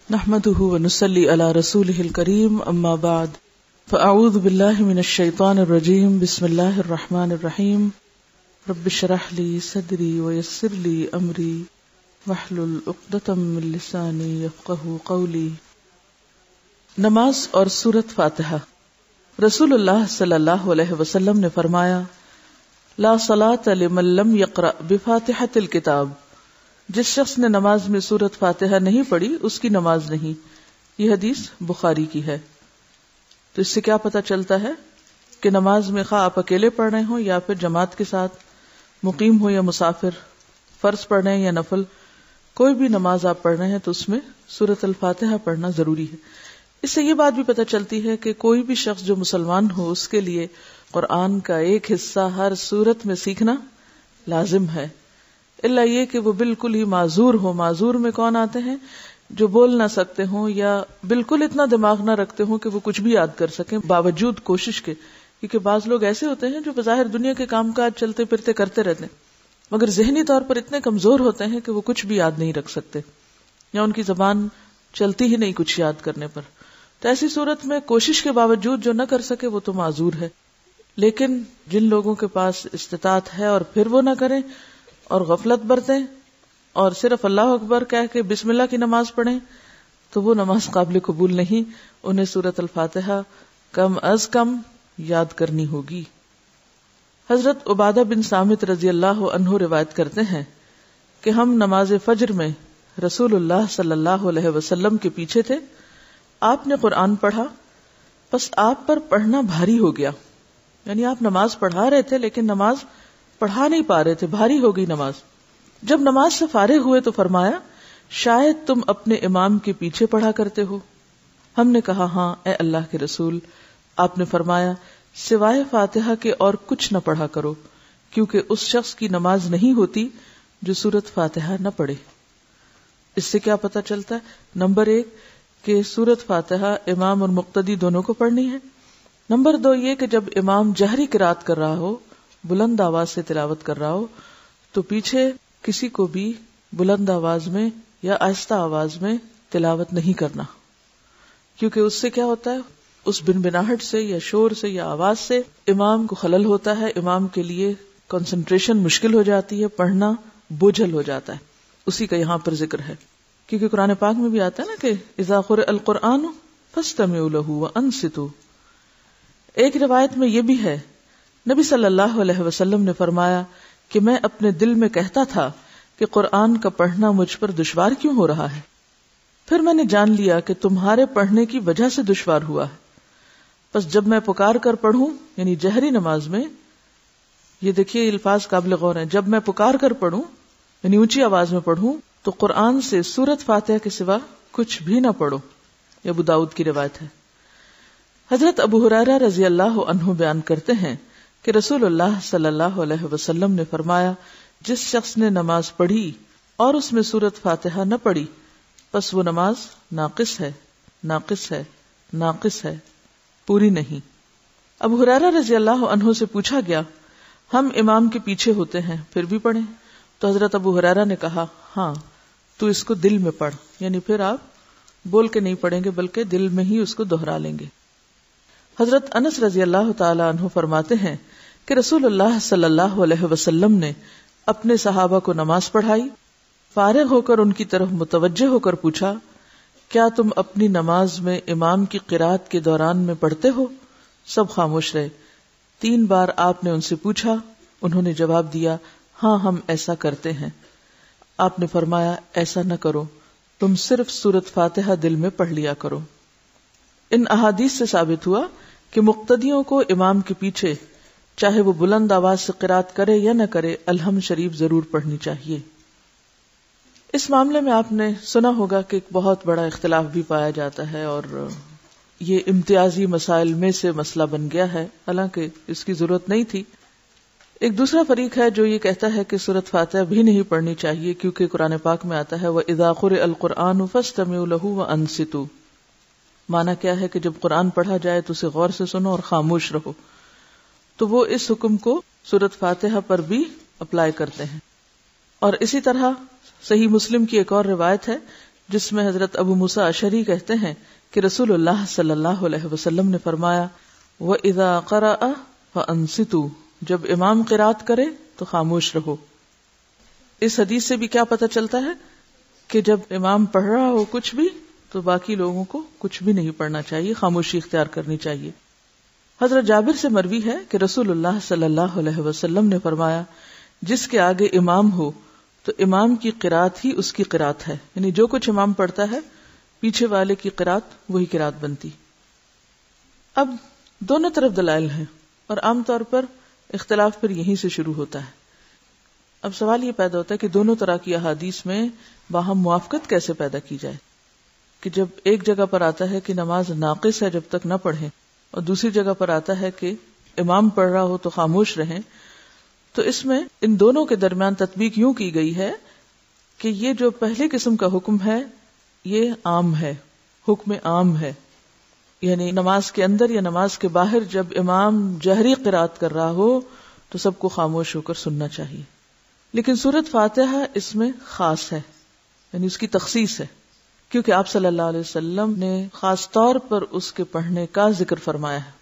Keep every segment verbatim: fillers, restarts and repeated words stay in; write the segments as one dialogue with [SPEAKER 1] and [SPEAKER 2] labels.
[SPEAKER 1] نحمده ونصلي على رسوله الكريم اما بعد فاعوذ بالله من الشيطان الرجيم بسم الله الرحمن الرحيم رب اشرح لي صدري ويسر لي امري واحلل عقدة من لساني يفقهوا قولي. نماز اور سورۃ فاتحہ. رسول اللہ صلی اللہ علیہ وسلم نے فرمایا لا صلاۃ لمن لم يقرأ بفاتحة الكتاب، جس شخص نے نماز میں سورۃ فاتحہ نہیں پڑھی اس کی نماز نہیں. یہ حدیث بخاری کی ہے. تو اس سے کیا پتہ چلتا ہے کہ نماز میں خواہ آپ اکیلے پڑھ رہے ہوں یا پھر جماعت کے ساتھ، مقیم ہو یا مسافر، فرض پڑھ رہے ہیں یا نفل، کوئی بھی نماز آپ پڑھ رہے ہیں تو اس میں سورۃ الفاتحہ پڑھنا ضروری ہے. اس سے یہ بات بھی پتہ چلتی ہے کہ کوئی بھی شخص جو مسلمان ہو اس کے لیے قرآن کا ایک حصہ ہر سورت میں سیکھنا لازم ہے، الا یہ کہ وہ بالکل ہی معذور ہو. معذور میں کون آتے ہیں؟ جو بول نہ سکتے ہوں یا بالکل اتنا دماغ نہ رکھتے ہوں کہ وہ کچھ بھی یاد کر سکیں باوجود کوشش کے. کیونکہ بعض لوگ ایسے ہوتے ہیں جو بظاہر دنیا کے کام کاج چلتے پھرتے کرتے رہتے ہیں مگر ذہنی طور پر اتنے کمزور ہوتے ہیں کہ وہ کچھ بھی یاد نہیں رکھ سکتے یا ان کی زبان چلتی ہی نہیں کچھ یاد کرنے پر. تو ایسی صورت میں کوشش کے باوجود جو نہ کر سکے وہ تو معذور ہے. لیکن جن لوگوں کے پاس استطاعت ہے اور پھر وہ نہ کریں اور غفلت برتیں اور صرف اللہ اکبر کہہ کے بسم اللہ کی نماز پڑھیں تو وہ نماز قابل قبول نہیں. انہیں سورۃ الفاتحہ کم از کم یاد کرنی ہوگی. حضرت عبادہ بن صامت رضی اللہ عنہ روایت کرتے ہیں کہ ہم نماز فجر میں رسول اللہ صلی اللہ علیہ وسلم کے پیچھے تھے. آپ نے قرآن پڑھا، بس آپ پر پڑھنا بھاری ہو گیا. یعنی آپ نماز پڑھا رہے تھے لیکن نماز پڑھا نہیں پا رہے تھے، بھاری ہو گئی نماز. جب نماز سے فارغ ہوئے تو فرمایا شاید تم اپنے امام کے پیچھے پڑھا کرتے ہو. ہم نے کہا ہاں اے اللہ کے رسول. آپ نے فرمایا سوائے فاتحہ کے اور کچھ نہ پڑھا کرو، کیونکہ اس شخص کی نماز نہیں ہوتی جو سورۃ فاتحہ نہ پڑھے. اس سے کیا پتہ چلتا ہے؟ نمبر ایک کہ سورۃ فاتحہ امام اور مقتدی دونوں کو پڑھنی ہے. نمبر دو یہ کہ جب امام جہری قرات کر رہا ہو، بلند آواز سے تلاوت کر رہا ہو، تو پیچھے کسی کو بھی بلند آواز میں یا آہستہ آواز میں تلاوت نہیں کرنا، کیونکہ اس سے کیا ہوتا ہے، اس بنبناہٹ سے یا شور سے یا آواز سے امام کو خلل ہوتا ہے، امام کے لیے کنسنٹریشن مشکل ہو جاتی ہے، پڑھنا بوجھل ہو جاتا ہے. اسی کا یہاں پر ذکر ہے کیونکہ قرآن پاک میں بھی آتا ہے نا کہ اذا قرئ القرآن فاستمعوا له وانصتوا. ایک روایت میں یہ بھی ہے نبی صلی اللہ علیہ وسلم نے فرمایا کہ میں اپنے دل میں کہتا تھا کہ قرآن کا پڑھنا مجھ پر دشوار کیوں ہو رہا ہے، پھر میں نے جان لیا کہ تمہارے پڑھنے کی وجہ سے دشوار ہوا ہے. بس جب میں پکار کر پڑھوں، یعنی جہری نماز میں، یہ دیکھیے الفاظ قابل غور ہیں، جب میں پکار کر پڑھوں یعنی اونچی آواز میں پڑھوں تو قرآن سے سورۃ فاتحہ کے سوا کچھ بھی نہ پڑھو. یہ ابو داؤد کی روایت ہے. حضرت ابو ہریرہ رضی اللہ عنہ بیان کرتے ہیں کہ رسول اللہ صلی اللہ علیہ وسلم نے فرمایا جس شخص نے نماز پڑھی اور اس میں سورۃ فاتحہ نہ پڑھی پس وہ نماز ناقص ہے ناقص ہے ناقص ہے، پوری نہیں. ابو ہریرہ رضی اللہ عنہ سے پوچھا گیا ہم امام کے پیچھے ہوتے ہیں پھر بھی پڑھیں؟ تو حضرت ابو ہریرہ نے کہا ہاں تو اس کو دل میں پڑھ، یعنی پھر آپ بول کے نہیں پڑھیں گے بلکہ دل میں ہی اس کو دہرا لیں گے. حضرت انس رضی اللہ تعالی عنہ فرماتے ہیں کہ رسول اللہ صلی اللہ علیہ وسلم نے اپنے صحابہ کو نماز پڑھائی، فارغ ہو کر ان کی طرف متوجہ ہو کر پوچھا کیا تم اپنی نماز میں امام کی قرات کے دوران میں پڑھتے ہو؟ سب خاموش رہے. تین بار آپ نے ان سے پوچھا، انہوں نے جواب دیا ہاں ہم ایسا کرتے ہیں. آپ نے فرمایا ایسا نہ کرو، تم صرف سورۃ فاتحہ دل میں پڑھ لیا کرو. ان احادیث سے ثابت ہوا کہ مقتدیوں کو امام کے پیچھے چاہے وہ بلند آواز سے قرات کرے یا نہ کرے الحمد شریف ضرور پڑھنی چاہیے. اس معاملے میں آپ نے سنا ہوگا کہ ایک بہت بڑا اختلاف بھی پایا جاتا ہے اور یہ امتیازی مسائل میں سے مسئلہ بن گیا ہے، حالانکہ اس کی ضرورت نہیں تھی. ایک دوسرا فریق ہے جو یہ کہتا ہے کہ سورۃ فاتحہ بھی نہیں پڑھنی چاہیے کیونکہ قرآن پاک میں آتا ہے وَإِذَا قُرِئَ الْقُرْآنُ فَاسْتَمِعُوا لَهُ وَأَنصِتُوا. معنی کیا ہے کہ جب قرآن پڑھا جائے تو اسے غور سے سنو اور خاموش رہو. تو وہ اس حکم کو سورۃ فاتحہ پر بھی اپلائی کرتے ہیں. اور اسی طرح صحیح مسلم کی ایک اور روایت ہے جس میں حضرت ابو موسیٰ اشعری کہتے ہیں کہ رسول اللہ صلی اللہ علیہ وسلم نے فرمایا وَإِذَا قَرَأَ فَأَنصِتُوا، جب امام قرات کرے تو خاموش رہو۔ اس حدیث سے بھی کیا پتہ چلتا ہے کہ جب امام پڑھ رہا ہو کچھ بھی تو باقی لوگوں کو کچھ بھی نہیں پڑھنا چاہیے، خاموشی اختیار کرنی چاہیے۔ حضرت جابر سے مروی ہے کہ رسول اللہ صلی اللہ علیہ وسلم نے فرمایا جس کے آگے امام ہو تو امام کی قرات ہی اس کی قرات ہے، یعنی جو کچھ امام پڑھتا ہے پیچھے والے کی قرات وہی قرات بنتی۔ اب دونوں طرف دلائل ہیں اور عام طور پر اختلاف پھر یہیں سے شروع ہوتا ہے۔ اب سوال یہ پیدا ہوتا ہے کہ دونوں طرح کی احادیث میں باہم موافقت کیسے پیدا کی جائے، کہ جب ایک جگہ پر آتا ہے کہ نماز ناقص ہے جب تک نہ پڑھیں، اور دوسری جگہ پر آتا ہے کہ امام پڑھ رہا ہو تو خاموش رہیں، تو اس میں ان دونوں کے درمیان تطبیق یوں کی گئی ہے کہ یہ جو پہلی قسم کا حکم ہے یہ عام ہے، حکم عام ہے، یعنی نماز کے اندر یا نماز کے باہر جب امام جہری قرات کر رہا ہو تو سب کو خاموش ہو کر سننا چاہیے۔ لیکن سورۃ فاتحہ اس میں خاص ہے، یعنی اس کی تخصیص ہے، کیونکہ آپ صلی اللہ علیہ وسلم نے خاص طور پر اس کے پڑھنے کا ذکر فرمایا ہے۔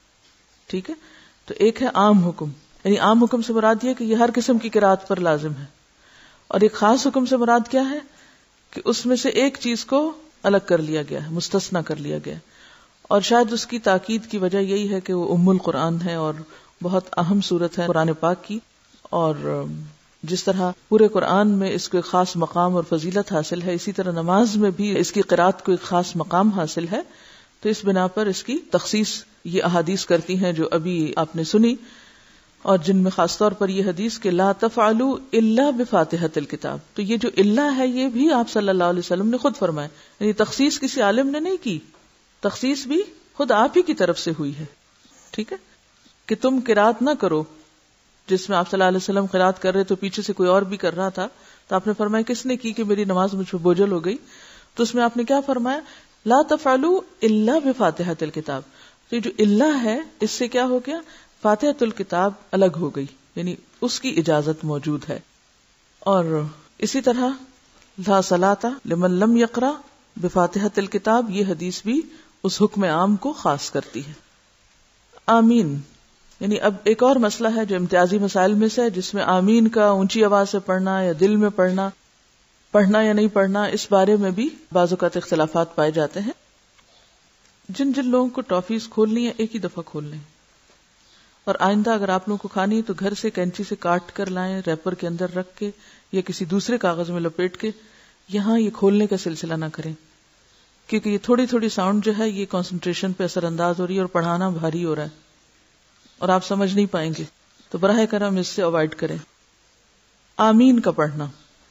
[SPEAKER 1] ٹھیک ہے، تو ایک ہے عام حکم، یعنی عام حکم سے مراد یہ کہ یہ ہر قسم کی قرات پر لازم ہے، اور ایک خاص حکم سے مراد کیا ہے کہ اس میں سے ایک چیز کو الگ کر لیا گیا ہے، مستثنیٰ کر لیا گیا ہے، اور شاید اس کی تاکید کی وجہ یہی ہے کہ وہ ام القرآن ہے اور بہت اہم سورت ہے قرآن پاک کی، اور جس طرح پورے قرآن میں اس کو ایک خاص مقام اور فضیلت حاصل ہے، اسی طرح نماز میں بھی اس کی قرات کو ایک خاص مقام حاصل ہے، تو اس بنا پر اس کی تخصیص یہ احادیث کرتی ہیں جو ابھی آپ نے سنی، اور جن میں خاص طور پر یہ حدیث کہ لا تفعلوا الا بفاتحۃ الکتاب، تو یہ جو الا ہے یہ بھی آپ صلی اللہ علیہ وسلم نے خود فرمایا، یعنی تخصیص کسی عالم نے نہیں کی، تخصیص بھی خود آپ ہی کی طرف سے ہوئی ہے۔ ٹھیک ہے، کہ تم قرات نہ کرو، جس میں آپ صلی اللہ علیہ وسلم قرات کر رہے تو پیچھے سے کوئی اور بھی کر رہا تھا، تو آپ نے فرمایا کس نے کی کہ میری نماز مجھ پہ بوجھل ہو گئی، تو اس میں آپ نے کیا فرمایا لا تفعلوا الا بفاتحۃ الکتاب، تو یہ جو الا ہے اس سے کیا ہو گیا، فاتحۃ الکتاب الگ ہو گئی، یعنی اس کی اجازت موجود ہے۔ اور اسی طرح لا صلاۃ لمن لم یقرأ بفاتحۃ الکتاب، یہ حدیث بھی اس حکم عام کو خاص کرتی ہے۔ آمین، یعنی اب ایک اور مسئلہ ہے جو امتیازی مسائل میں سے ہے، جس میں آمین کا اونچی آواز سے پڑھنا یا دل میں پڑھنا پڑھنا یا نہیں پڑھنا، اس بارے میں بھی بعض اوقات اختلافات پائے جاتے ہیں۔ جن جن لوگوں کو ٹافیز کھولنی ہے ایک ہی دفعہ کھول لیں، اور آئندہ اگر آپ لوگوں کو کھانی ہے تو گھر سے کینچی سے کاٹ کر لائیں، ریپر کے اندر رکھ کے یا کسی دوسرے کاغذ میں لپیٹ کے، یہاں یہ کھولنے کا سلسلہ نہ کریں، کیونکہ یہ تھوڑی تھوڑی ساؤنڈ جو ہے یہ کنسنٹریشن پہ اثر انداز ہو رہی ہے اور پڑھانا بھاری ہو رہا ہے اور آپ سمجھ نہیں پائیں گے، تو براہ کرم اس سے اوائڈ کریں۔ آمین کا پڑھنا،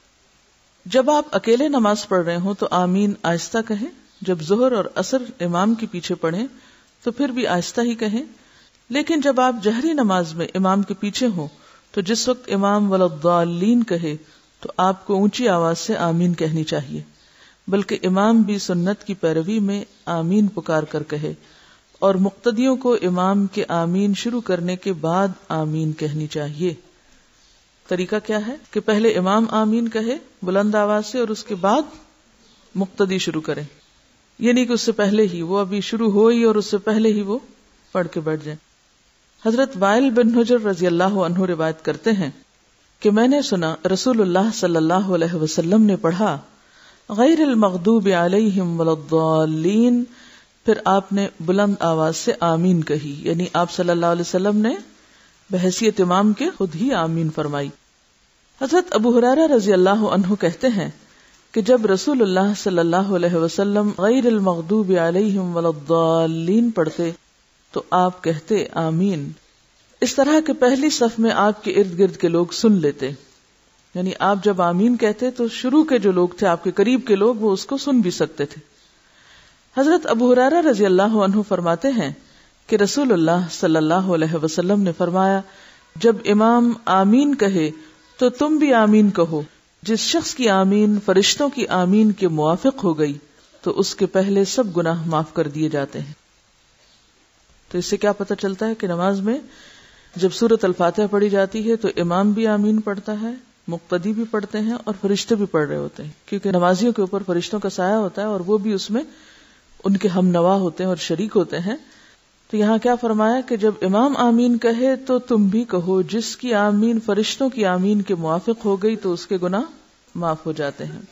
[SPEAKER 1] جب آپ اکیلے نماز پڑھ رہے ہوں تو آمین آہستہ کہیں، جب ظہر اور عصر امام کے پیچھے پڑھیں تو پھر بھی آہستہ ہی کہیں، لیکن جب آپ جہری نماز میں امام کے پیچھے ہوں تو جس وقت امام ولضالین کہے تو آپ کو اونچی آواز سے آمین کہنی چاہیے، بلکہ امام بھی سنت کی پیروی میں آمین پکار کر کہے، اور مقتدیوں کو امام کے آمین شروع کرنے کے بعد آمین کہنی چاہیے۔ طریقہ کیا ہے کہ پہلے امام آمین کہے بلند آواز سے اور اس کے بعد مقتدی شروع کریں، یعنی کہ اس سے پہلے ہی وہ ابھی شروع ہوئی اور اس سے پہلے ہی وہ پڑھ کے بیٹھ جائیں۔ حضرت وائل بن حجر رضی اللہ عنہ روایت کرتے ہیں کہ میں نے سنا رسول اللہ صلی اللہ علیہ وسلم نے پڑھا غیر المغضوب علیہم ولضالین، پھر آپ نے بلند آواز سے آمین کہی، یعنی آپ صلی اللہ علیہ وسلم نے بحیثیت امام کے خود ہی آمین فرمائی۔ حضرت ابو ہریرہ رضی اللہ عنہ کہتے ہیں کہ جب رسول اللہ صلی اللہ علیہ وسلم غیر المغضوب علیہم ولضالین پڑھتے تو آپ کہتے آمین، اس طرح کہ پہلی صف میں آپ کے ارد گرد کے لوگ سن لیتے، یعنی آپ جب آمین کہتے تو شروع کے جو لوگ تھے آپ کے قریب کے لوگ وہ اس کو سن بھی سکتے تھے۔ حضرت ابو ہریرہ رضی اللہ عنہ فرماتے ہیں کہ رسول اللہ صلی اللہ علیہ وسلم نے فرمایا جب امام آمین کہے تو تم بھی آمین کہو، جس شخص کی آمین فرشتوں کی آمین کے موافق ہو گئی تو اس کے پہلے سب گناہ معاف کر دیے جاتے ہیں۔ تو اس سے کیا پتہ چلتا ہے کہ نماز میں جب سورۃ الفاتحہ پڑھی جاتی ہے تو امام بھی آمین پڑھتا ہے، مقتدی بھی پڑھتے ہیں اور فرشتے بھی پڑھ رہے ہوتے ہیں، کیونکہ نمازیوں کے اوپر فرشتوں کا سایہ ہوتا ہے اور وہ بھی اس میں ان کے ہم نوا ہوتے ہیں اور شریک ہوتے ہیں. تو یہاں کیا فرمایا کہ جب امام آمین کہے تو تم بھی کہو، جس کی آمین فرشتوں کی آمین کے موافق ہو گئی تو اس کے گناہ معاف ہو جاتے ہیں.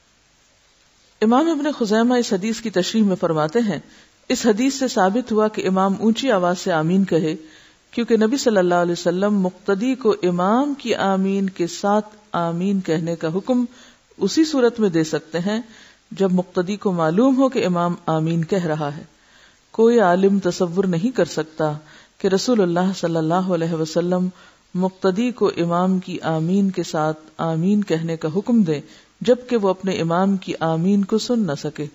[SPEAKER 1] امام ابن خزیمہ اس حدیث کی تشریح میں فرماتے ہیں، اس حدیث سے ثابت ہوا کہ امام اونچی آواز سے آمین کہے، کیونکہ نبی صلی اللہ علیہ وسلم مقتدی کو امام کی آمین کے ساتھ آمین کہنے کا حکم اسی صورت میں دے سکتے ہیں جب مقتدی کو معلوم ہو کہ امام آمین کہہ رہا ہے. کوئی عالم تصور نہیں کر سکتا کہ رسول اللہ صلی اللہ علیہ وسلم مقتدی کو امام کی آمین کے ساتھ آمین کہنے کا حکم دے جبکہ وہ اپنے امام کی آمین کو سن نہ سکے.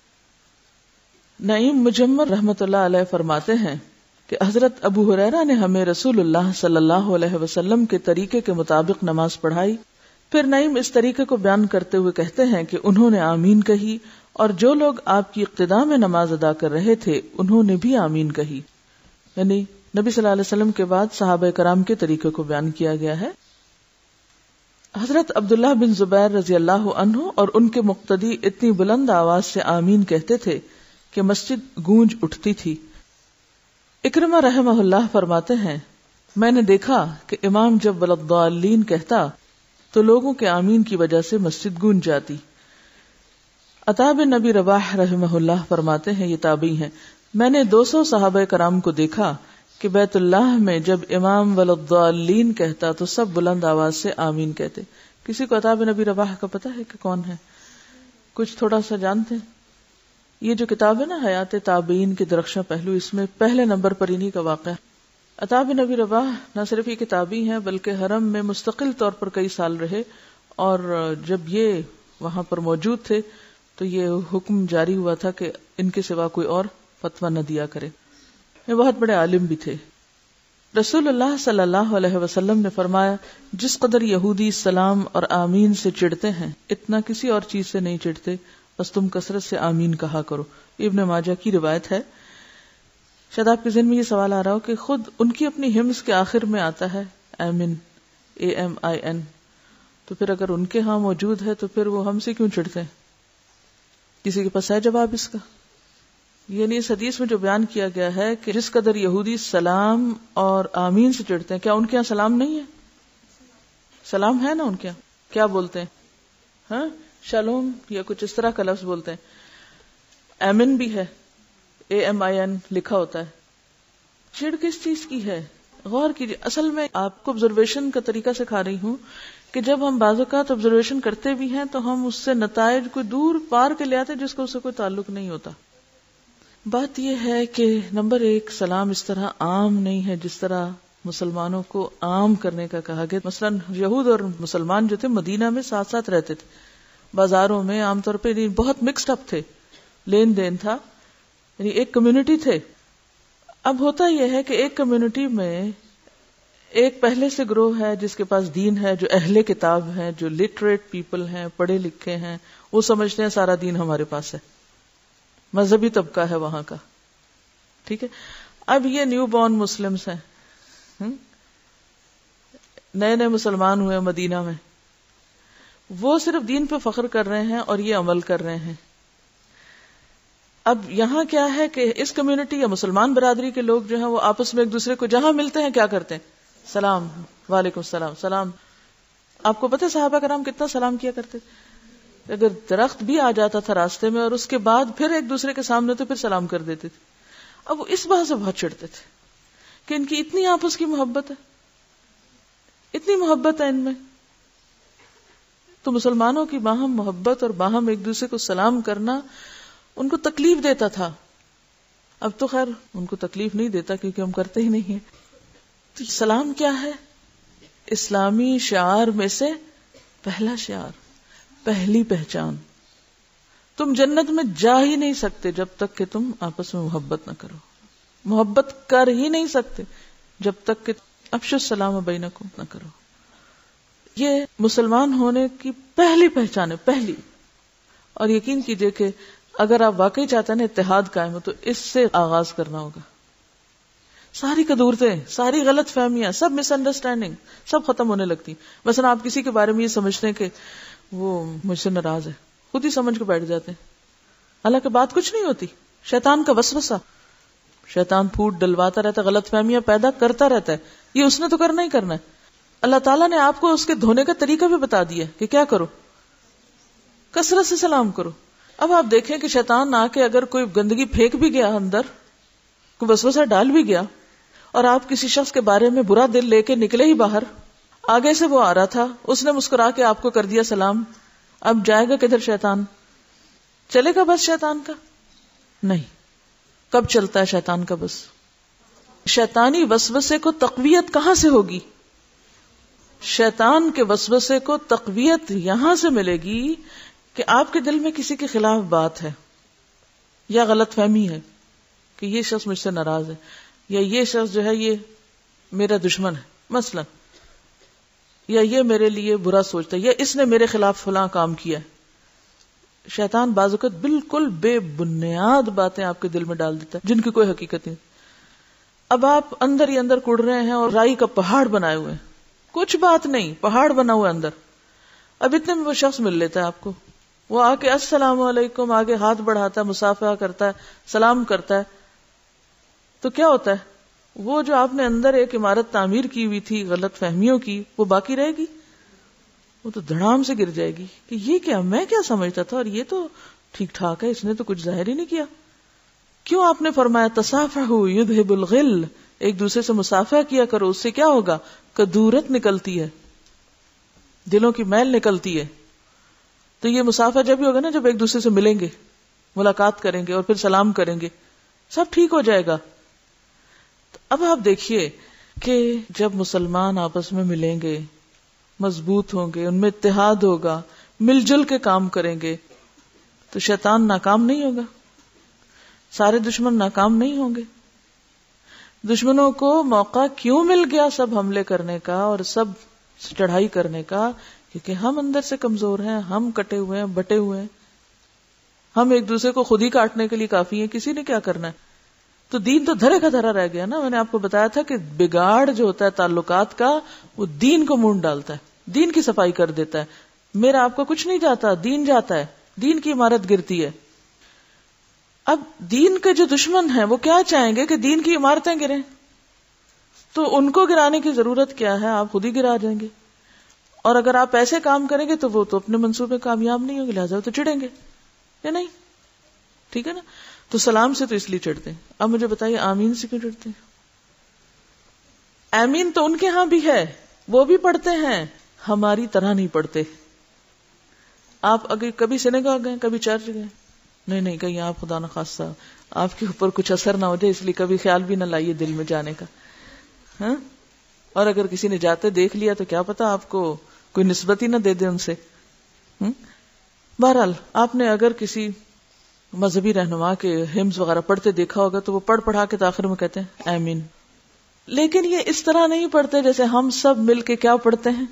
[SPEAKER 1] نعیم مجمر رحمۃ اللہ علیہ فرماتے ہیں کہ حضرت ابو ہریرہ نے ہمیں رسول اللہ صلی اللہ علیہ وسلم کے طریقے کے مطابق نماز پڑھائی. پھر نعیم اس طریقے کو بیان کرتے ہوئے کہتے ہیں کہ انہوں نے آمین کہی اور جو لوگ آپ کی اقتداء میں نماز ادا کر رہے تھے انہوں نے بھی آمین کہی. یعنی نبی صلی اللہ علیہ وسلم کے بعد صحابہ کرام کے طریقے کو بیان کیا گیا ہے. حضرت عبداللہ بن زبیر رضی اللہ عنہ اور ان کے مقتدی اتنی بلند آواز سے آمین کہتے تھے کہ مسجد گونج اٹھتی تھی. اکرمہ رحمہ اللہ فرماتے ہیں، میں نے دیکھا کہ امام جب ولضالین کہتا تو لوگوں کے آمین کی وجہ سے مسجد گونج جاتی. عطا بن نبی رباح رحمہ اللہ فرماتے ہیں، یہ تابعی ہیں، میں نے دو سو صحابہ کرام کو دیکھا کہ بیت اللہ میں جب امام ولضالین کہتا تو سب بلند آواز سے آمین کہتے. کسی کو عطا بن نبی رباح کا پتہ ہے کہ کون ہے؟ کچھ تھوڑا سا جانتے ہیں؟ یہ جو کتاب ہے نا حیات تابعین کے درخشاں پہلو، اس میں پہلے نمبر پر انہی کا واقعہ. عطا بن نبی رباح نہ صرف یہ کتابی ہیں بلکہ حرم میں مستقل طور پر کئی سال رہے، اور جب یہ وہاں پر موجود تھے تو یہ حکم جاری ہوا تھا کہ ان کے سوا کوئی اور فتویٰ نہ دیا کرے. یہ بہت بڑے عالم بھی تھے. رسول اللہ صلی اللہ علیہ وسلم نے فرمایا، جس قدر یہودی سلام اور آمین سے چڑھتے ہیں اتنا کسی اور چیز سے نہیں چڑھتے، بس تم کثرت سے آمین کہا کرو. ابن ماجہ کی روایت ہے. شاید آپ کے ذہن میں یہ سوال آ رہا ہو کہ خود ان کی اپنی ہمز کے آخر میں آتا ہے آمین، اے ایم آئی این، تو پھر اگر ان کے ہاں موجود ہے تو پھر وہ ہم سے کیوں چڑھتے ہیں؟ کسی کے پاس ہے جواب اس کا؟ یعنی اس حدیث میں جو بیان کیا گیا ہے کہ جس قدر یہودی سلام اور آمین سے چڑھتے ہیں، کیا ان کے یہاں سلام نہیں ہے؟ سلام ہے نا ان کے یہاں. کیا بولتے ہیں؟ ہاں شالوم یا کچھ اس طرح کا لفظ بولتے ہیں. آمین بھی ہے، اے ایم آئی این لکھا ہوتا ہے. چڑ کس چیز کی ہے؟ غور کیجیے. اصل میں آپ کو آبزرویشن کا طریقہ سکھا رہی ہوں کہ جب ہم بعض اوقات آبزرویشن کرتے بھی ہیں تو ہم اس سے نتائج کوئی دور پار کے لے آتے جس کو اس سے کوئی تعلق نہیں ہوتا. بات یہ ہے کہ نمبر ایک، سلام اس طرح عام نہیں ہے جس طرح مسلمانوں کو عام کرنے کا کہا گیا. مثلا یہود اور مسلمان جو تھے مدینہ میں ساتھ ساتھ رہتے تھے، بازاروں میں عام طور پہ بہت مکسڈ اپ تھے، لین دین تھا، یعنی ایک کمیونٹی تھے. اب ہوتا یہ ہے کہ ایک کمیونٹی میں ایک پہلے سے گروہ ہے جس کے پاس دین ہے، جو اہل کتاب ہیں، جو لٹریٹ پیپل ہیں، پڑھے لکھے ہیں، وہ سمجھتے ہیں سارا دین ہمارے پاس ہے. مذہبی طبقہ ہے وہاں کا، ٹھیک ہے. اب یہ نیو بورن مسلمز ہیں، نئے نئے مسلمان ہوئے مدینہ میں، وہ صرف دین پہ فخر کر رہے ہیں اور یہ عمل کر رہے ہیں. اب یہاں کیا ہے کہ اس کمیونٹی یا مسلمان برادری کے لوگ جو ہیں وہ آپس میں ایک دوسرے کو جہاں ملتے ہیں کیا کرتے ہیں؟ سلام، وعلیکم السلام، سلام. آپ کو پتہ صحابہ کرام کتنا سلام کیا کرتے تھے؟ اگر درخت بھی آ جاتا تھا راستے میں اور اس کے بعد پھر ایک دوسرے کے سامنے تو پھر سلام کر دیتے تھے. اب وہ اس بات سے بہت چڑھتے تھے کہ ان کی اتنی آپس کی محبت ہے، اتنی محبت ہے ان میں. تو مسلمانوں کی باہم محبت اور باہم ایک دوسرے کو سلام کرنا ان کو تکلیف دیتا تھا. اب تو خیر ان کو تکلیف نہیں دیتا کیونکہ ہم کرتے ہی نہیں ہیں. تو سلام کیا ہے؟ اسلامی شعار میں سے پہلا شعار، پہلی پہچان. تم جنت میں جا ہی نہیں سکتے جب تک کہ تم آپس میں محبت نہ کرو. محبت کر ہی نہیں سکتے جب تک کہ افشوا السلام بینکم نہ کرو. یہ مسلمان ہونے کی پہلی پہچان ہے، پہلی. اور یقین کیجئے کہ اگر آپ واقعی چاہتے ہیں نا اتحاد قائم ہو تو اس سے آغاز کرنا ہوگا. ساری قدورتیں، ساری غلط فہمیاں، سب مس انڈرسٹینڈنگ سب ختم ہونے لگتی. مثلا آپ کسی کے بارے میں یہ سمجھتے ہیں کہ وہ مجھ سے ناراض ہے، خود ہی سمجھ کے بیٹھ جاتے ہیں، حالانکہ بات کچھ نہیں ہوتی. شیطان کا وسوسہ، شیطان پھوٹ ڈلواتا رہتا ہے، غلط فہمیاں پیدا کرتا رہتا ہے. یہ اس نے تو کرنا ہی کرنا ہے. اللہ تعالیٰ نے آپ کو اس کے دھونے کا طریقہ بھی بتا دیا کہ کیا کرو، کثرت سے سلام کرو. اب آپ دیکھیں کہ شیطان آ کے اگر کوئی گندگی پھینک بھی گیا اندر، کوئی وسوسہ ڈال بھی گیا، اور آپ کسی شخص کے بارے میں برا دل لے کے نکلے ہی باہر، آگے سے وہ آ رہا تھا، اس نے مسکرا کے آپ کو کر دیا سلام، اب جائے گا کدھر شیطان؟ چلے گا بس شیطان کا؟ نہیں. کب چلتا ہے شیطان کا بس؟ شیطانی وسوسے کو تقویت کہاں سے ہوگی؟ شیطان کے وسوسے کو تقویت یہاں سے ملے گی کہ آپ کے دل میں کسی کے خلاف بات ہے یا غلط فہمی ہے کہ یہ شخص مجھ سے ناراض ہے، یا یہ شخص جو ہے یہ میرا دشمن ہے مثلا، یا یہ میرے لیے برا سوچتا ہے، یا اس نے میرے خلاف فلاں کام کیا ہے. شیطان بعض اوقات بالکل بے بنیاد باتیں آپ کے دل میں ڈال دیتا ہے جن کی کوئی حقیقت نہیں. اب آپ اندر ہی اندر کڑ رہے ہیں اور رائی کا پہاڑ بنائے ہوئے ہیں، کچھ بات نہیں، پہاڑ بنا ہوا اندر. اب اتنے میں وہ شخص مل لیتا ہے آپ کو، وہ آ کے السلام علیکم آگے ہاتھ بڑھاتا ہے، مصافحہ کرتا ہے، سلام کرتا ہے، تو کیا ہوتا ہے؟ وہ جو آپ نے اندر ایک عمارت تعمیر کی ہوئی تھی غلط فہمیوں کی، وہ باقی رہے گی؟ وہ تو دھڑام سے گر جائے گی کہ یہ کیا، میں کیا سمجھتا تھا اور یہ تو ٹھیک ٹھاک ہے، اس نے تو کچھ ظاہر ہی نہیں کیا. کیوں آپ نے فرمایا تصافحوا یذھب الغل، ایک دوسرے سے مصافحہ کیا کرو، اس سے کیا ہوگا؟ کدورت نکلتی ہے، دلوں کی میل نکلتی ہے. تو یہ مصافحہ جب بھی ہوگا نا جب ایک دوسرے سے ملیں گے، ملاقات کریں گے اور پھر سلام کریں گے، سب ٹھیک ہو جائے گا. تو اب آپ دیکھیے کہ جب مسلمان آپس میں ملیں گے، مضبوط ہوں گے، ان میں اتحاد ہوگا، مل جل کے کام کریں گے، تو شیطان ناکام نہیں ہوگا، سارے دشمن ناکام نہیں ہوں گے. دشمنوں کو موقع کیوں مل گیا سب حملے کرنے کا اور سب چڑھائی کرنے کا؟ کیونکہ ہم اندر سے کمزور ہیں، ہم کٹے ہوئے ہیں، بٹے ہوئے ہیں، ہم ایک دوسرے کو خود ہی کاٹنے کے لیے کافی ہیں، کسی نے کیا کرنا ہے. تو دین تو دھرے کا دھرا رہ گیا نا. میں نے آپ کو بتایا تھا کہ بگاڑ جو ہوتا ہے تعلقات کا، وہ دین کو مونڈ ڈالتا ہے، دین کی صفائی کر دیتا ہے. میرا آپ کو کچھ نہیں جاتا، دین جاتا ہے، دین کی عمارت گرتی ہے. اب دین کے جو دشمن ہیں وہ کیا چاہیں گے کہ دین کی عمارتیں گریں، تو ان کو گرانے کی ضرورت کیا ہے؟ آپ خود ہی گرا جائیں گے. اور اگر آپ ایسے کام کریں گے تو وہ تو اپنے منصوبے کامیاب نہیں ہوں گے، لہٰذا تو چڑھیں گے یا نہیں؟ ٹھیک ہے نا. تو سلام سے تو اس لیے چڑھتے ہیں. اب مجھے بتائیے آمین سے کیوں چڑھتے ہیں؟ آمین تو ان کے ہاں بھی ہے، وہ بھی پڑھتے ہیں، ہماری طرح نہیں پڑھتے. آپ اگر کبھی سنیگاہ گئے، کبھی چرچ گئے، نہیں نہیں کہیں آپ خدا نخواستہ آپ کے اوپر کچھ اثر نہ ہو جائے، اس لیے کبھی خیال بھی نہ لائیے دل میں جانے کا. ہاں، اور اگر کسی نے جاتے دیکھ لیا تو کیا پتا آپ کو کوئی نسبت ہی نہ دے دے ان سے. بہرحال آپ نے اگر کسی مذہبی رہنما کے ہمز وغیرہ پڑھتے دیکھا ہوگا تو وہ پڑھ پڑھا کے تاخیر میں کہتے ہیں آمین. لیکن یہ اس طرح نہیں پڑھتے جیسے ہم سب مل کے کیا پڑھتے ہیں.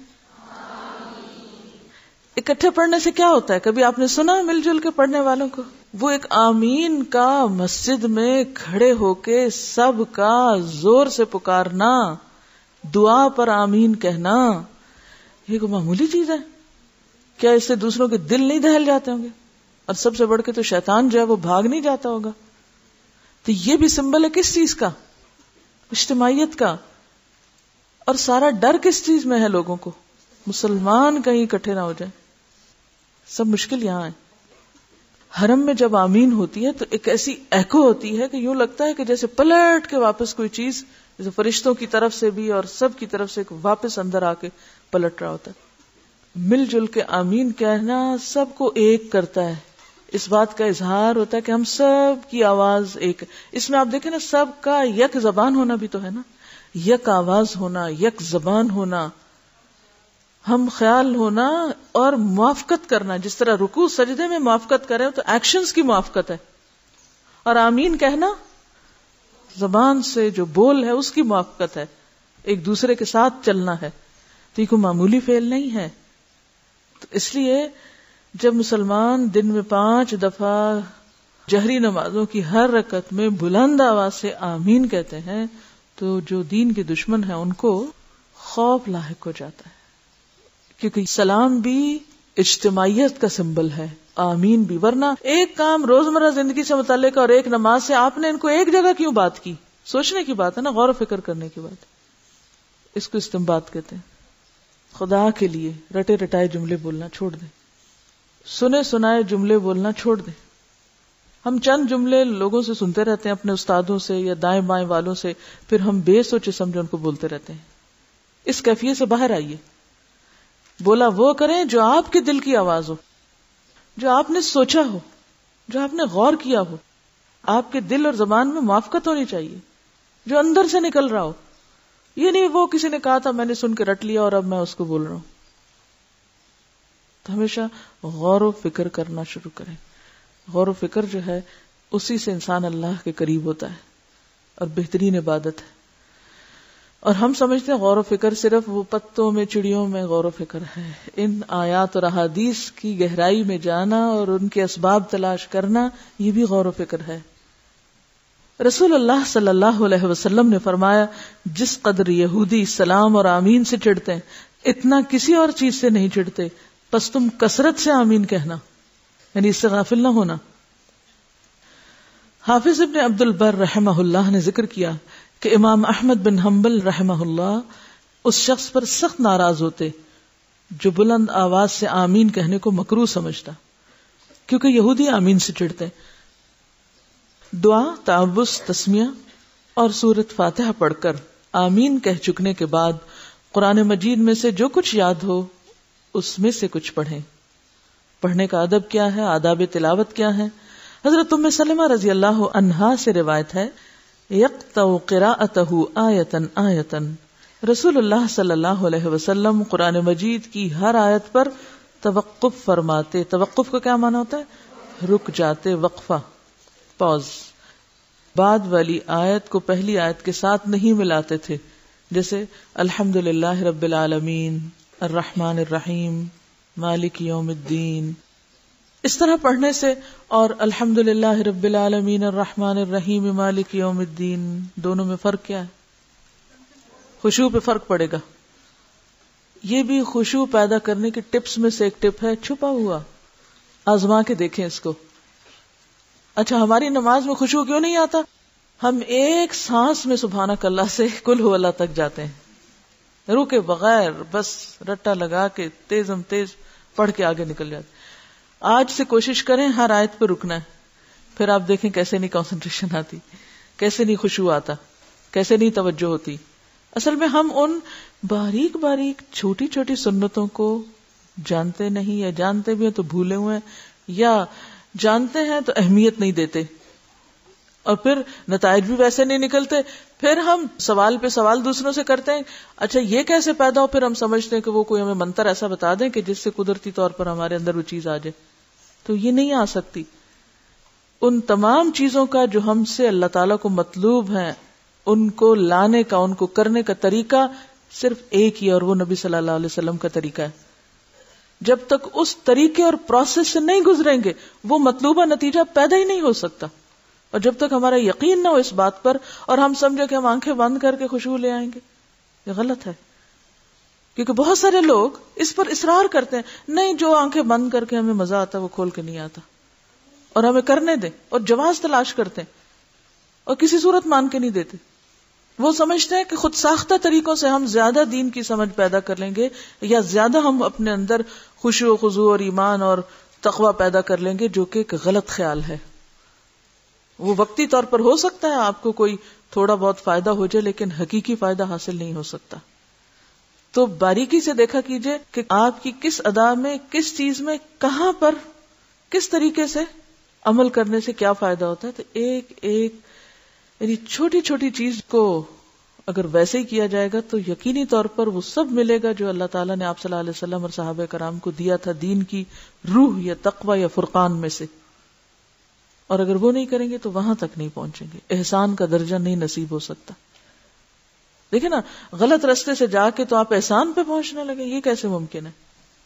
[SPEAKER 1] اکٹھے پڑھنے سے کیا ہوتا ہے؟ کبھی آپ نے سنا مل جل کے پڑھنے والوں کو؟ وہ ایک آمین کا مسجد میں کھڑے ہو کے سب کا زور سے پکارنا، دعا پر آمین کہنا، یہ کوئی معمولی چیز ہے؟ کیا اس سے دوسروں کے دل نہیں دہل جاتے ہوں گے؟ اور سب سے بڑھ کے تو شیطان جو ہے وہ بھاگ نہیں جاتا ہوگا. تو یہ بھی سمبل ہے کس چیز کا؟ اجتماعیت کا. اور سارا ڈر کس چیز میں ہے لوگوں کو؟ مسلمان کہیں اکٹھے نہ ہو جائیں. سب مشکل یہاں ہے. حرم میں جب آمین ہوتی ہے تو ایک ایسی ایکو ہوتی ہے کہ یوں لگتا ہے کہ جیسے پلٹ کے واپس کوئی چیز جیسے فرشتوں کی طرف سے بھی اور سب کی طرف سے واپس اندر آ کے پلٹ رہا ہوتا ہے. مل جل کے آمین کہنا سب کو ایک کرتا ہے. اس بات کا اظہار ہوتا ہے کہ ہم سب کی آواز ایک. اس میں آپ دیکھیں نا سب کا یک زبان ہونا بھی تو ہے نا، یک آواز ہونا، یک زبان ہونا، ہم خیال ہونا اور موافقت کرنا. جس طرح رکوع سجدے میں موافقت کرے تو ایکشنز کی موافقت ہے، اور آمین کہنا زبان سے جو بول ہے اس کی موافقت ہے، ایک دوسرے کے ساتھ چلنا ہے. تو یہ کوئی معمولی فعل نہیں ہے. تو اس لیے جب مسلمان دن میں پانچ دفعہ جہری نمازوں کی ہر رکعت میں بلند آواز سے آمین کہتے ہیں تو جو دین کے دشمن ہیں ان کو خوف لاحق ہو جاتا ہے، کیونکہ سلام بھی اجتماعیت کا سمبل ہے، آمین بھی. ورنہ ایک کام روزمرہ زندگی سے متعلق اور ایک نماز سے آپ نے ان کو ایک جگہ کیوں بات کی؟ سوچنے کی بات ہے نا، غور و فکر کرنے کی بات. اس کو استنباط کہتے ہیں. خدا کے لیے رٹے رٹائے جملے بولنا چھوڑ دیں، سنے سنائے جملے بولنا چھوڑ دیں. ہم چند جملے لوگوں سے سنتے رہتے ہیں، اپنے استادوں سے یا دائیں بائیں والوں سے، پھر ہم بے سوچے سمجھے ان کو بولتے رہتے ہیں. اس کیفیت سے باہر آئیے. بولا وہ کریں جو آپ کے دل کی آواز ہو، جو آپ نے سوچا ہو، جو آپ نے غور کیا ہو. آپ کے دل اور زبان میں موافقت ہونی چاہیے، جو اندر سے نکل رہا ہو. یہ نہیں وہ کسی نے کہا تھا میں نے سن کے رٹ لیا اور اب میں اس کو بول رہا ہوں. تو ہمیشہ غور و فکر کرنا شروع کریں. غور و فکر جو ہے اسی سے انسان اللہ کے قریب ہوتا ہے اور بہترین عبادت ہے. اور ہم سمجھتے ہیں غور و فکر صرف وہ پتوں میں چڑیوں میں غور و فکر ہے. ان آیات اور احادیث کی گہرائی میں جانا اور ان کے اسباب تلاش کرنا یہ بھی غور و فکر ہے. رسول اللہ صلی اللہ علیہ وسلم نے فرمایا جس قدر یہودی سلام اور آمین سے چڑھتے ہیں اتنا کسی اور چیز سے نہیں چڑھتے، پس تم کثرت سے آمین کہنا، یعنی اس سے غافل نہ ہونا. حافظ ابن عبد البر رحمہ اللہ نے ذکر کیا کہ امام احمد بن حنبل رحمہ اللہ اس شخص پر سخت ناراض ہوتے جو بلند آواز سے آمین کہنے کو مکروہ سمجھتا، کیونکہ یہودی آمین سے چڑھتے. دعا، تعوذ، تسمیہ اور سورۃ فاتحہ پڑھ کر آمین کہہ چکنے کے بعد قرآن مجید میں سے جو کچھ یاد ہو اس میں سے کچھ پڑھیں. پڑھنے کا ادب کیا ہے، آداب تلاوت کیا ہے؟ حضرت ام سلمہ رضی اللہ عنہا سے روایت ہے یقطع قراءتہ آیتن آیتن، رسول اللہ صلی اللہ علیہ وسلم قرآن مجید کی ہر آیت پر توقف فرماتے. توقف کا کیا معنی ہوتا ہے؟ رک جاتے، وقفہ، پاز. بعد والی آیت کو پہلی آیت کے ساتھ نہیں ملاتے تھے، جیسے الحمدللہ رب العالمین الرحمن الرحیم مالک یوم الدین. اس طرح پڑھنے سے اور الحمدللہ رب العالمین الرحمن الرحیم مالک یوم الدین دونوں میں فرق کیا ہے؟ خشوع پہ فرق پڑے گا. یہ بھی خشوع پیدا کرنے کی ٹپس میں سے ایک ٹپ ہے، چھپا ہوا. آزما کے دیکھیں اس کو. اچھا ہماری نماز میں خشوع کیوں نہیں آتا؟ ہم ایک سانس میں سبحانک اللہ سے کل ہو اللہ تک جاتے ہیں، روکے بغیر، بس رٹا لگا کے تیزم تیز پڑھ کے آگے نکل جاتے. آج سے کوشش کریں ہر آیت پہ رکنا ہے، پھر آپ دیکھیں کیسے نہیں کنسنٹریشن آتی، کیسے نہیں خشوع آتا، کیسے نہیں توجہ ہوتی. اصل میں ہم ان باریک باریک چھوٹی چھوٹی سنتوں کو جانتے نہیں، یا جانتے بھی ہیں تو بھولے ہوئے ہیں، یا جانتے ہیں تو اہمیت نہیں دیتے، اور پھر نتائج بھی ویسے نہیں نکلتے. پھر ہم سوال پہ سوال دوسروں سے کرتے ہیں، اچھا یہ کیسے پیدا ہو؟ پھر ہم سمجھتے ہیں کہ وہ کوئی ہمیں منتر ایسا بتا دیں کہ جس سے قدرتی طور پر ہمارے اندر وہ چیز آ جائے. تو یہ نہیں آ سکتی. ان تمام چیزوں کا جو ہم سے اللہ تعالیٰ کو مطلوب ہے، ان کو لانے کا، ان کو کرنے کا طریقہ صرف ایک ہی، اور وہ نبی صلی اللہ علیہ وسلم کا طریقہ ہے. جب تک اس طریقے اور پروسیس سے نہیں گزریں گے وہ مطلوبہ نتیجہ پیدا ہی نہیں ہو سکتا. اور جب تک ہمارا یقین نہ ہو اس بات پر اور ہم سمجھے کہ ہم آنکھیں بند کر کے خشوع لے آئیں گے، یہ غلط ہے. کیونکہ بہت سارے لوگ اس پر اصرار کرتے ہیں، نہیں جو آنکھیں بند کر کے ہمیں مزہ آتا وہ کھول کے نہیں آتا، اور ہمیں کرنے دیں، اور جواز تلاش کرتے ہیں اور کسی صورت مان کے نہیں دیتے. وہ سمجھتے ہیں کہ خود ساختہ طریقوں سے ہم زیادہ دین کی سمجھ پیدا کر لیں گے، یا زیادہ ہم اپنے اندر خشوع و خضوع اور ایمان اور تقوی پیدا کر لیں گے، جو کہ ایک غلط خیال ہے. وہ وقتی طور پر ہو سکتا ہے آپ کو کوئی تھوڑا بہت فائدہ ہو جائے، لیکن حقیقی فائدہ حاصل نہیں ہو سکتا. تو باریکی سے دیکھا کیجئے کہ آپ کی کس ادا میں، کس چیز میں، کہاں پر، کس طریقے سے عمل کرنے سے کیا فائدہ ہوتا ہے. تو ایک ایک یعنی چھوٹی چھوٹی چیز کو اگر ویسے ہی کیا جائے گا تو یقینی طور پر وہ سب ملے گا جو اللہ تعالیٰ نے آپ صلی اللہ علیہ وسلم اور صحابہ کرام کو دیا تھا دین کی روح یا تقوی یا فرقان میں سے. اور اگر وہ نہیں کریں گے تو وہاں تک نہیں پہنچیں گے، احسان کا درجہ نہیں نصیب ہو سکتا. دیکھیں نا، غلط رستے سے جا کے تو آپ احسان پہ پہنچنے لگے، یہ کیسے ممکن ہے؟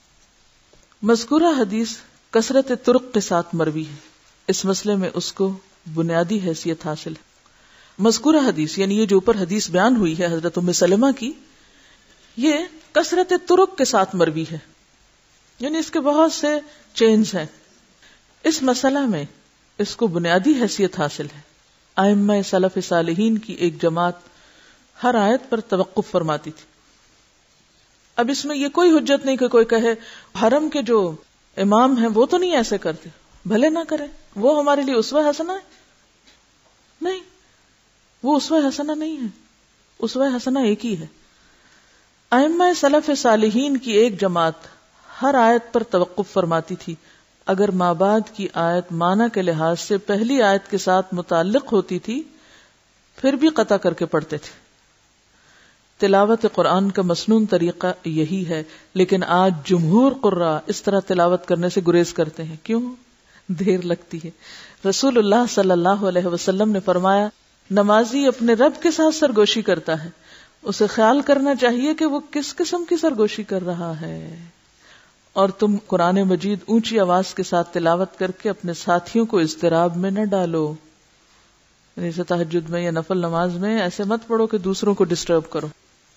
[SPEAKER 1] مذکورہ حدیث کثرت طرق کے ساتھ مروی ہے، اس مسئلے میں اس کو بنیادی حیثیت حاصل ہے. مذکورہ حدیث یعنی یہ جو اوپر حدیث بیان ہوئی ہے حضرت ام سلمہ کی، یہ کثرت طرق کے ساتھ مروی ہے، یعنی اس کے بہت سے چینز ہیں. اس مسئلہ میں اس کو بنیادی حیثیت حاصل ہے. ائمہ سلف صالحین کی ایک جماعت ہر آیت پر توقف فرماتی تھی. اب اس میں یہ کوئی حجت نہیں کہ کوئی کہے حرم کے جو امام ہیں وہ تو نہیں ایسے کرتے، بھلے نہ کریں، وہ ہمارے لیے اسوہ حسنہ ہے. نہیں، وہ اسوہ حسنہ نہیں ہے، اسوہ حسنہ ایک ہی ہے. ائمہ سلف صالحین کی ایک جماعت ہر آیت پر توقف فرماتی تھی. اگر مابعد کی آیت معنی کے لحاظ سے پہلی آیت کے ساتھ متعلق ہوتی تھی پھر بھی قطع کر کے پڑھتے تھے. تلاوت قرآن کا مسنون طریقہ یہی ہے، لیکن آج جمہور قراء اس طرح تلاوت کرنے سے گریز کرتے ہیں. کیوں؟ دیر لگتی ہے. رسول اللہ صلی اللہ علیہ وسلم نے فرمایا نمازی اپنے رب کے ساتھ سرگوشی کرتا ہے، اسے خیال کرنا چاہیے کہ وہ کس قسم کی سرگوشی کر رہا ہے. اور تم قرآن مجید اونچی آواز کے ساتھ تلاوت کر کے اپنے ساتھیوں کو اضطراب میں نہ ڈالو. جیسے تہجد میں یا نفل نماز میں ایسے مت پڑھو کہ دوسروں کو ڈسٹرب کرو.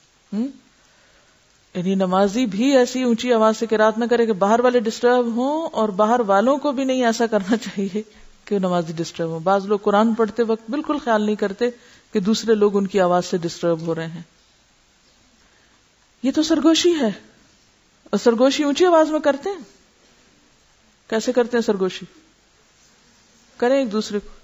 [SPEAKER 1] یعنی نمازی بھی ایسی اونچی آواز سے قرات نہ کرے کہ باہر والے ڈسٹرب ہوں، اور باہر والوں کو بھی نہیں ایسا کرنا چاہیے کہ نمازی ڈسٹرب ہوں. بعض لوگ قرآن پڑھتے وقت بالکل خیال نہیں کرتے کہ دوسرے لوگ ان کی آواز سے ڈسٹرب ہو رہے ہیں. یہ تو سرگوشی ہے. اور سرگوشی اونچی آواز میں کرتے ہیں. کیسے کرتے ہیں سرگوشی؟ کریں ایک دوسرے کو.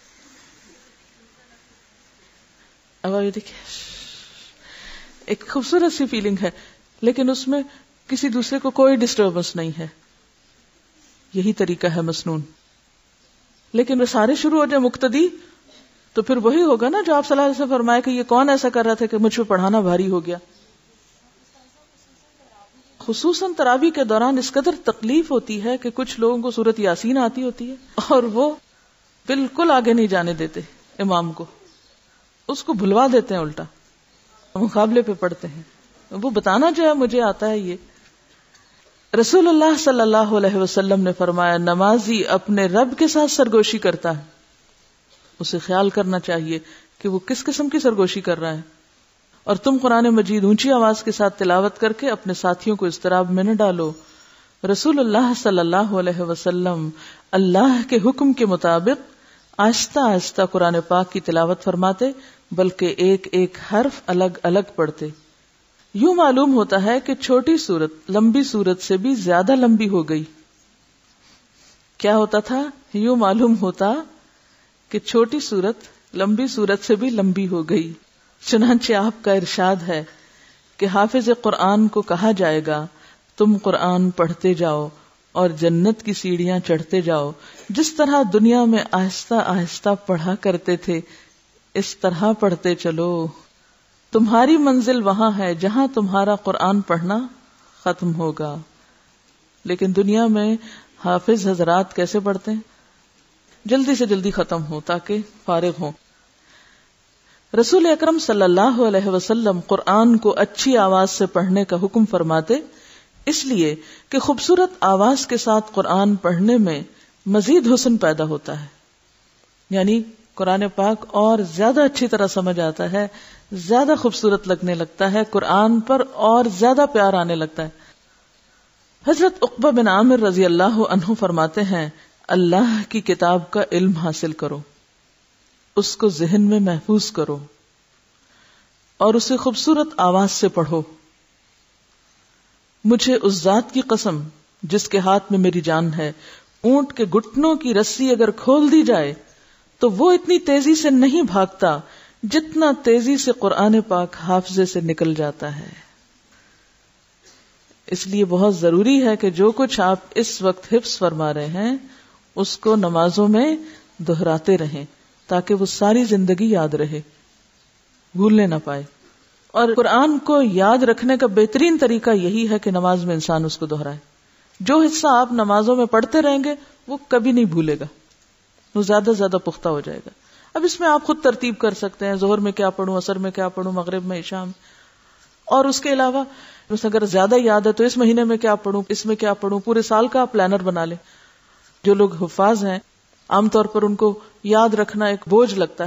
[SPEAKER 1] اب یہ دیکھیں ایک خوبصورت سی فیلنگ ہے، لیکن اس میں کسی دوسرے کو کوئی ڈسٹربنس نہیں ہے. یہی طریقہ ہے مسنون. لیکن وہ سارے شروع ہو جائے مقتدی تو پھر وہی ہوگا نا جو آپ صلی اللہ علیہ وسلم فرمائے کہ یہ کون ایسا کر رہا تھا کہ مجھ پہ پڑھانا بھاری ہو گیا. خصوصاً تراویح کے دوران اس قدر تکلیف ہوتی ہے کہ کچھ لوگوں کو سورت یاسین آتی ہوتی ہے اور وہ بالکل آگے نہیں جانے دیتے امام کو، اس کو بھلوا دیتے ہیں، الٹا مقابلے پہ پڑھتے ہیں. وہ بتانا جو ہے مجھے آتا ہے. یہ رسول اللہ صلی اللہ علیہ وسلم نے فرمایا نمازی اپنے رب کے ساتھ سرگوشی کرتا ہے، اسے خیال کرنا چاہیے کہ وہ کس قسم کی سرگوشی کر رہا ہے. اور تم قرآن مجید اونچی آواز کے ساتھ تلاوت کر کے اپنے ساتھیوں کو اضطراب میں نہ ڈالو. رسول اللہ صلی اللہ علیہ وسلم اللہ کے حکم کے مطابق آہستہ آہستہ قرآن پاک کی تلاوت فرماتے، بلکہ ایک ایک حرف الگ الگ پڑھتے. یوں معلوم ہوتا ہے کہ چھوٹی سورت لمبی سورت سے بھی زیادہ لمبی ہو گئی. کیا ہوتا تھا؟ یوں معلوم ہوتا کہ چھوٹی سورت لمبی سورت سے بھی لمبی ہو گئی. چنانچہ آپ کا ارشاد ہے کہ حافظ قرآن کو کہا جائے گا تم قرآن پڑھتے جاؤ اور جنت کی سیڑھیاں چڑھتے جاؤ. جس طرح دنیا میں آہستہ آہستہ پڑھا کرتے تھے اس طرح پڑھتے چلو. تمہاری منزل وہاں ہے جہاں تمہارا قرآن پڑھنا ختم ہوگا. لیکن دنیا میں حافظ حضرات کیسے پڑھتے ہیں؟ جلدی سے جلدی ختم ہو تاکہ فارغ ہوں. رسول اکرم صلی اللہ علیہ وسلم قرآن کو اچھی آواز سے پڑھنے کا حکم فرماتے، اس لیے کہ خوبصورت آواز کے ساتھ قرآن پڑھنے میں مزید حسن پیدا ہوتا ہے. یعنی قرآن پاک اور زیادہ اچھی طرح سمجھ آتا ہے، زیادہ خوبصورت لگنے لگتا ہے، قرآن پر اور زیادہ پیار آنے لگتا ہے. حضرت عقبہ بن عامر رضی اللہ عنہ فرماتے ہیں اللہ کی کتاب کا علم حاصل کرو، اس کو ذہن میں محفوظ کرو اور اسے خوبصورت آواز سے پڑھو. مجھے اس ذات کی قسم جس کے ہاتھ میں میری جان ہے، اونٹ کے گھٹنوں کی رسی اگر کھول دی جائے تو وہ اتنی تیزی سے نہیں بھاگتا جتنا تیزی سے قرآن پاک حافظے سے نکل جاتا ہے. اس لیے بہت ضروری ہے کہ جو کچھ آپ اس وقت حفظ فرما رہے ہیں اس کو نمازوں میں دہراتے رہیں تاکہ وہ ساری زندگی یاد رہے، بھولنے نہ پائے. اور قرآن کو یاد رکھنے کا بہترین طریقہ یہی ہے کہ نماز میں انسان اس کو دہرائے. جو حصہ آپ نمازوں میں پڑھتے رہیں گے وہ کبھی نہیں بھولے گا، وہ زیادہ زیادہ پختہ ہو جائے گا. اب اس میں آپ خود ترتیب کر سکتے ہیں، ظہر میں کیا پڑھوں، عصر میں کیا پڑھوں، مغرب میں، عشاء میں. اور اس کے علاوہ اگر زیادہ یاد ہے تو اس مہینے میں کیا پڑھوں، اس میں کیا پڑھوں، پورے سال کا آپ پلانر بنا لیں. جو لوگ حفاظ ہیں عام طور پر ان کو یاد رکھنا ایک بوجھ لگتا ہے.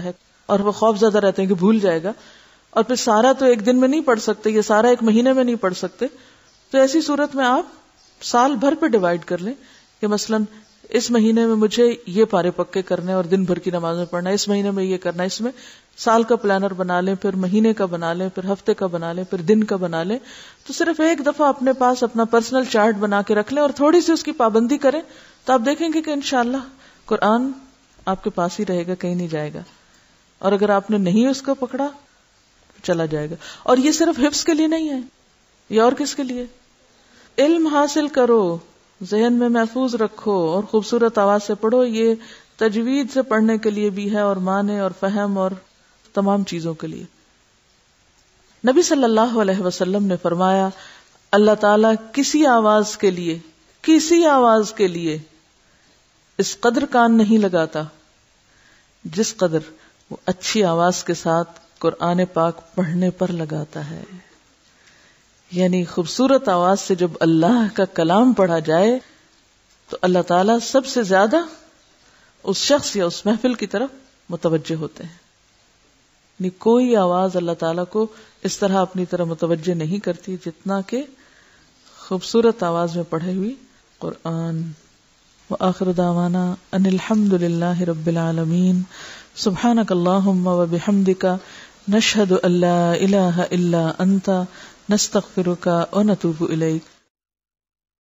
[SPEAKER 1] اور وہ خوف زدہ رہتے ہیں کہ بھول جائے گا. اور پھر سارا تو ایک دن میں نہیں پڑھ سکتے، یہ سارا ایک مہینے میں نہیں پڑھ سکتے. تو ایسی صورت میں آپ سال بھر پہ ڈیوائیڈ کر لیں کہ مثلاً اس مہینے میں مجھے یہ پارے پکے کرنے اور دن بھر کی نماز میں پڑھنا، اس مہینے میں یہ کرنا. اس میں سال کا پلانر بنا لیں، پھر مہینے کا بنا لیں، پھر ہفتے کا بنا لیں، پھر دن کا بنا لیں. تو صرف ایک دفعہ اپنے پاس اپنا پرسنل چارٹ بنا کے رکھ لیں اور تھوڑی سی اس کی پابندی کریں تو آپ دیکھیں گے کہ انشاءاللہ قرآن آپ کے پاس ہی رہے گا، کہیں نہیں جائے گا. اور اگر آپ نے نہیں اس کو پکڑا چلا جائے گا. اور یہ صرف حفظ کے لیے نہیں ہے، یہ اور کس کے لیے؟ علم حاصل کرو، ذہن میں محفوظ رکھو اور خوبصورت آواز سے پڑھو. یہ تجوید سے پڑھنے کے لیے بھی ہے اور معنی اور فہم اور تمام چیزوں کے لیے. نبی صلی اللہ علیہ وسلم نے فرمایا اللہ تعالیٰ کسی آواز کے لیے کسی آواز کے لیے اس قدر کان نہیں لگاتا جس قدر وہ اچھی آواز کے ساتھ قرآن پاک پڑھنے پر لگاتا ہے. یعنی خوبصورت آواز سے جب اللہ کا کلام پڑھا جائے تو اللہ تعالیٰ سب سے زیادہ اس شخص یا اس محفل کی طرف متوجہ ہوتے ہیں. یعنی کوئی آواز اللہ تعالیٰ کو اس طرح اپنی طرح متوجہ نہیں کرتی جتنا کہ خوبصورت آواز میں پڑھے ہوئی قرآن. وآخر دعوانا ان الحمد للہ رب العالمین. سبحانک اللہم وبحمدک نشہد ان لا الہ الا انت نستغفرک ونتوب الیک.